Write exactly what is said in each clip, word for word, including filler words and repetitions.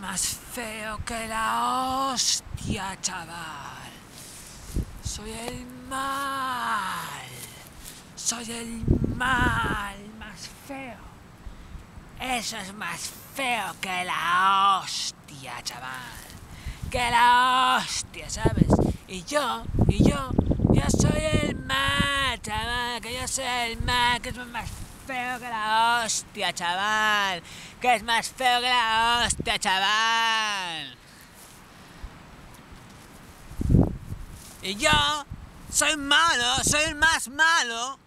más feo que la hostia, chaval. Soy el mal. Soy el mal más feo. Eso es más feo que la hostia, chaval. Que la hostia, ¿sabes? Y yo, y yo, yo soy el mal, chaval. Que yo soy el mal, que es más feo que la hostia, chaval. Que es más feo que la hostia, chaval. Y yo soy malo, soy el más malo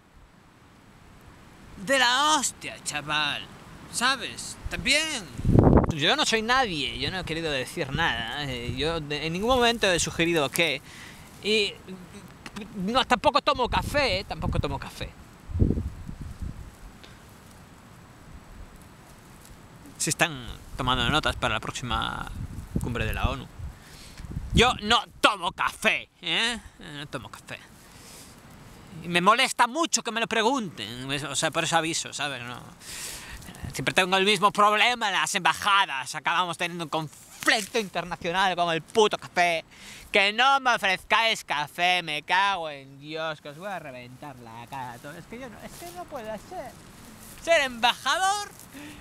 de la hostia, chaval. ¿Sabes? También. Yo no soy nadie, yo no he querido decir nada. Yo en ningún momento he sugerido que... Y no, tampoco tomo café, tampoco tomo café. Se están tomando notas para la próxima cumbre de la ONU. Yo no tomo café, ¿eh? No tomo café. Y me molesta mucho que me lo pregunten, o sea, por eso aviso, ¿sabes? No. Siempre tengo el mismo problema en las embajadas. Acabamos teniendo un conflicto internacional con el puto café. Que no me ofrezcáis café, me cago en Dios, que os voy a reventar la cara. Es que yo no, es que no puedo ser, ser embajador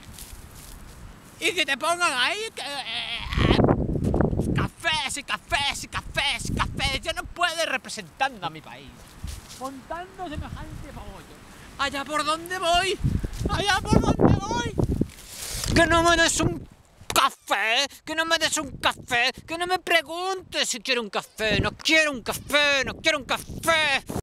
y que te pongan ahí que, eh, cafés y cafés y cafés y cafés. Yo no puedo ir representando a mi país, montando semejante pollo. Allá por donde voy, allá por donde voy. Que no me des un café, que no me des un café, que no me preguntes si quiero un café. No quiero un café, no quiero un café.